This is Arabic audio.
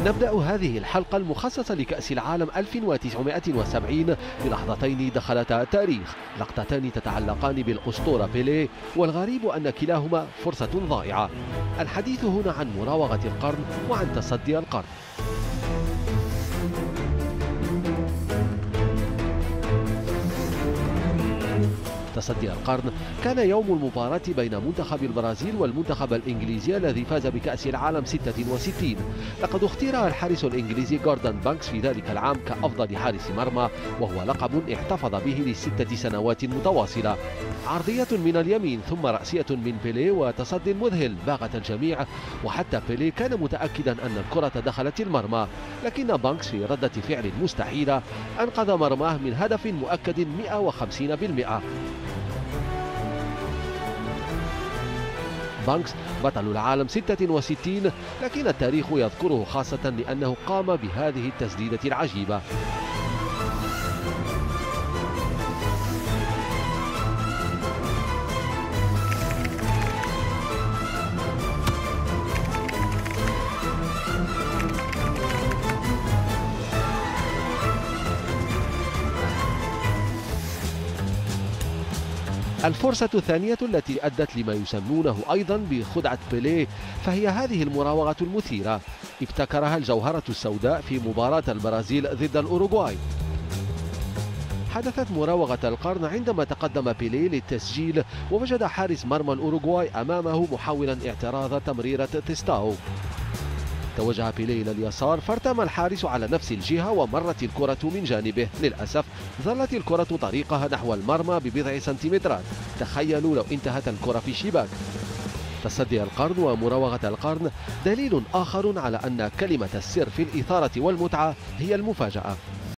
نبدأ هذه الحلقة المخصصة لكأس العالم 1970 بلحظتين دخلتا تاريخ، لقطتان تتعلقان بالأسطورة بيليه، والغريب أن كلاهما فرصة ضائعة. الحديث هنا عن مراوغة القرن وعن تصدي القرن. تصدي القرن كان يوم المباراة بين منتخب البرازيل والمنتخب الإنجليزي الذي فاز بكأس العالم 66. لقد اختير الحارس الإنجليزي جوردن بانكس في ذلك العام كأفضل حارس مرمى، وهو لقب احتفظ به ل6 سنوات متواصلة. عرضية من اليمين ثم رأسية من بيليه وتصد مذهل باغت الجميع، وحتى بيليه كان متأكدا أن الكرة دخلت المرمى، لكن بانكس في ردة فعل مستحيلة أنقذ مرماه من هدف مؤكد 150%. بانكس بطل العالم 66، لكن التاريخ يذكره خاصة لأنه قام بهذه التسديدة العجيبة. الفرصة الثانية التي أدت لما يسمونه أيضا بخدعة بيليه فهي هذه المراوغة المثيرة، ابتكرها الجوهرة السوداء في مباراة البرازيل ضد الأوروغواي. حدثت مراوغة القرن عندما تقدم بيليه للتسجيل، ووجد حارس مرمى الأوروغواي أمامه محاولا اعتراض تمريرة تيستاو. توجه بيليه إلى اليسار فارتمى الحارس على نفس الجهة ومرت الكرة من جانبه. للأسف ظلت الكرة طريقها نحو المرمى ببضع سنتيمترات. تخيلوا لو انتهت الكرة في الشباك. تصدي القرن ومراوغة القرن دليل آخر على أن كلمة السر في الإثارة والمتعة هي المفاجأة.